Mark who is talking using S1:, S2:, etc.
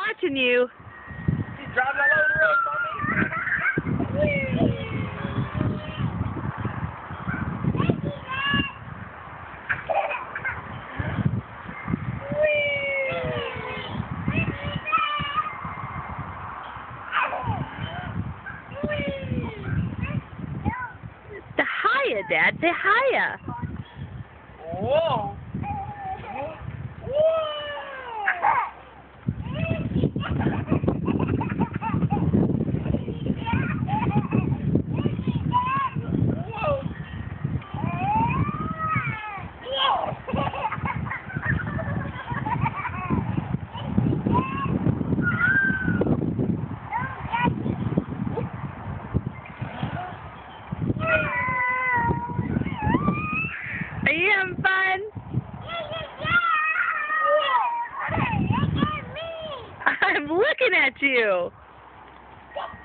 S1: watching you.
S2: She's driving all over the road, mommy.
S1: The hiya, Dad. Say hiya.
S2: Whoa.
S1: Are you having fun? I'm looking at you.